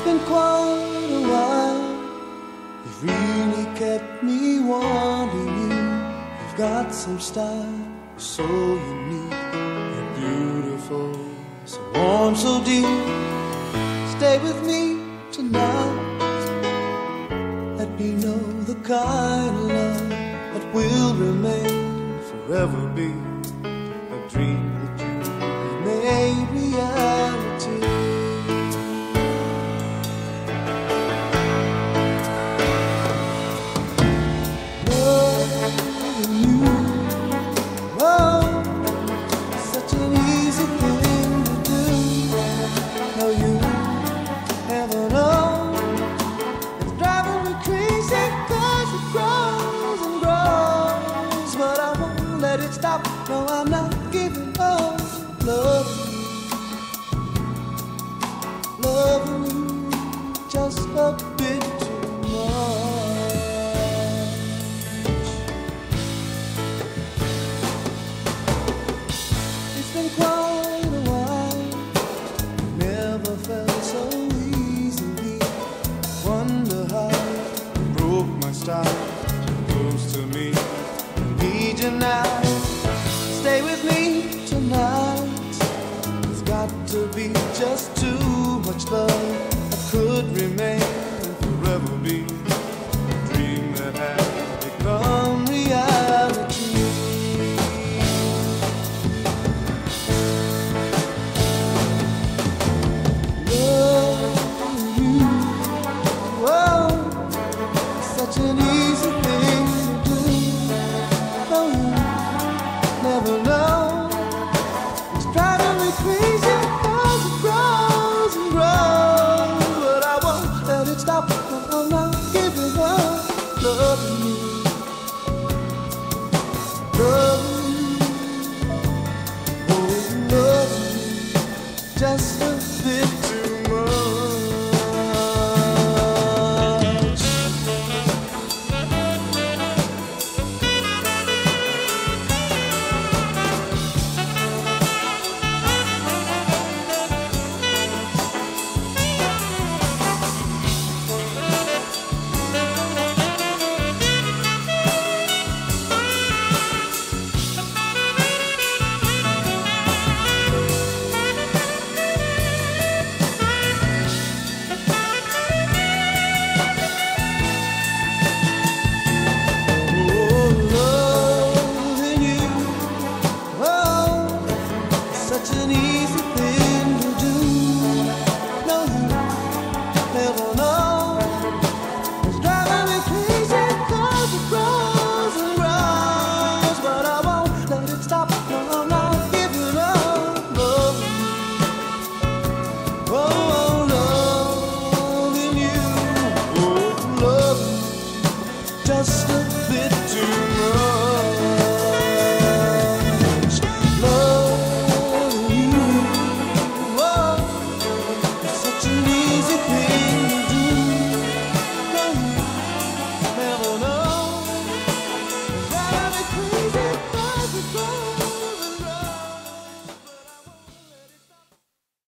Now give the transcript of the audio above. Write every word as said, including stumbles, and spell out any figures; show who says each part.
Speaker 1: been quite a while. You've really kept me wanting you. You've got some style, so unique. You're beautiful, so warm, so deep. Stay with me tonight. Let me know the kind of love that will remain, forever be a dream that you have made reality. Loving you, oh, such an easy thing to do. No, you never know. It's driving me crazy 'cause it grows and grows, but I won't let it stop. No, I'm not giving up. Loving you, loving you just a bit too much. It's been quite a while. Never felt so easily. Wonder how you broke my style. Close to me, need you now. Stay with me tonight. It's got to be just too much love that could remain and forever be a dream that has become reality. Loving you, whoa, such an easy thing to do. No, you never know. It's driving me crazy 'cause it grows and grows, but I won't let it stop. I'm not giving up. Loving you, loving you, oh, loving you just a bit too much.